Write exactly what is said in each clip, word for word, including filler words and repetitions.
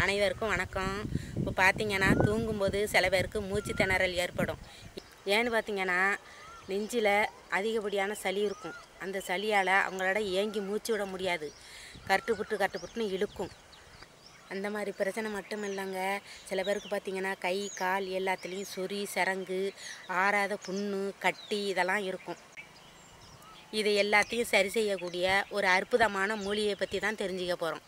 அனைவருக்கும் வணக்கம். இப்போ பார்த்தீங்கன்னா தூங்கும்போது சில பேருக்கு மூச்சு திணறல் ஏற்படும். ஏன்னு பார்த்தீங்கன்னா நெஞ்சில் அதிகப்படியான சளி இருக்கும். அந்த சளியால் அவங்களோட ஏங்கி மூச்சு விட முடியாது, கட்டுப்புட்டு கட்டுப்புட்டுன்னு இழுக்கும். அந்த மாதிரி பிரச்சனை மட்டும் இல்லைங்க, சில பேருக்கு பார்த்திங்கன்னா கை கால் எல்லாத்துலேயும் சொறி சரங்கு, ஆறாத புண்ணு கட்டி இதெல்லாம் இருக்கும். இது எல்லாத்தையும் சரி செய்யக்கூடிய ஒரு அற்புதமான மூலிகையை பற்றி தான் தெரிஞ்சுக்க போகிறோம்.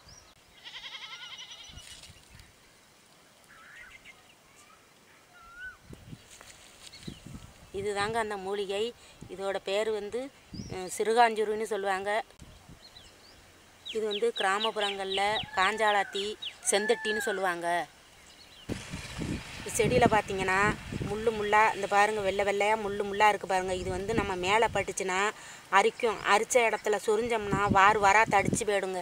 இது தாங்க அந்த மூலிகை. இதோட பேர் வந்து சிறுகாஞ்சூருன்னு சொல்லுவாங்க. இது வந்து கிராமப்புறங்களில் காஞ்சாலாத்தி செந்தட்டின்னு சொல்லுவாங்க. செடியில் பார்த்திங்கன்னா முள்ளு முள்ளாக இந்த பாருங்கள், வெள்ளை வெள்ளையாக முள்ளு முள்ளாக இருக்குது பாருங்கள். இது வந்து நம்ம மேலே பட்டுச்சுன்னா அரிக்கும். அரித்த இடத்துல சொரிஞ்சோம்னா வார் வாரா தடிச்சு போயிடுங்க.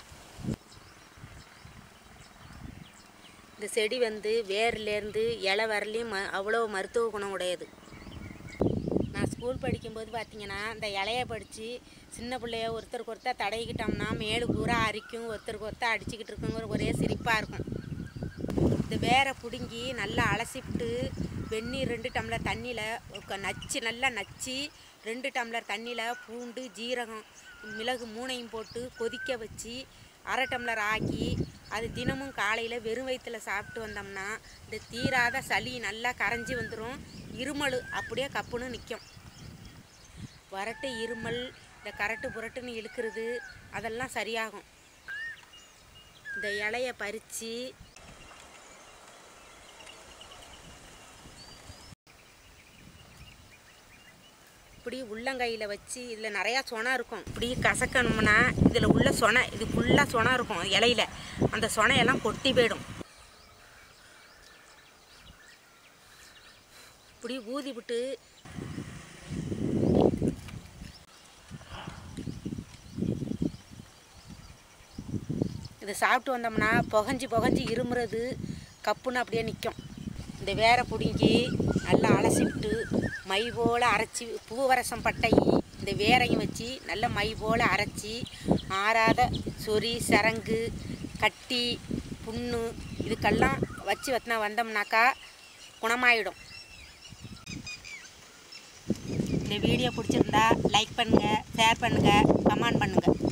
இந்த செடி வந்து வேர்லேருந்து இலை வரலையும் ம அவ்வளோ மருத்துவ குணம் உடையது. நான் ஸ்கூல் படிக்கும்போது பார்த்திங்கன்னா இந்த இலையை படித்து சின்ன பிள்ளைய ஒருத்தருக்கு ஒருத்தர் தடவிக்கிட்டோம்னா மேலு பூரா அரிக்கும், ஒருத்தருக்கு ஒருத்தர் அடிச்சுக்கிட்டு இருக்குங்கிற ஒரே சிரிப்பாக இருக்கும். இந்த வேரை பிடுங்கி நல்லா அலசிவிட்டு வெந்நீர் ரெண்டு டம்ளர் தண்ணியில் நச்சு நல்லா நச்சு ரெண்டு டம்ளர் தண்ணியில் பூண்டு ஜீரகம் மிளகு மூணையும் போட்டு கொதிக்க வச்சு அரை டம்ளர் ஆக்கி அது தினமும் காலையில் வெறும் வயிற்றில் சாப்பிட்டு வந்தோம்னா இந்த தீராத சளி நல்லா கரைஞ்சி வந்துடும். இருமல் அப்படியே கப்புன்னு நிற்கும். வறட்டு இருமல், இந்த கரட்டு புரட்டுன்னு இழுக்கிறது அதெல்லாம் சரியாகும். இந்த இலையை பறித்து இப்படி உள்ளங்கையில் வச்சு, இதில் நிறையா சொனை இருக்கும், இப்படி கசக்கணும்னா இதில் உள்ள சொனை, இது ஃபுல்லாக சொனை இருக்கும் இலையில, அந்த சொனையெல்லாம் கொட்டி போயிடும். இப்படி ஊதி விட்டு இதை சாப்பிட்டு வந்தோம்னா புகஞ்சி புகஞ்சி இருமுறது கப்புன்னு அப்படியே நிற்கும். இந்த வேரை பிடுங்கி நல்லா அலசிவிட்டு மை போல் அரைச்சி பூவரசம் பட்டை இந்த வேரையும் வச்சு நல்லா மை போல் அரைச்சி ஆறாத சொறி சரங்கு கட்டி புண்ணு இதுக்கெல்லாம் வச்சு வத்தினா வந்தோம்னாக்கா குணமாயிடும். இந்த வீடியோ பிடிச்சிருந்தா லைக் பண்ணுங்கள், ஷேர் பண்ணுங்கள், கமெண்ட் பண்ணுங்கள்.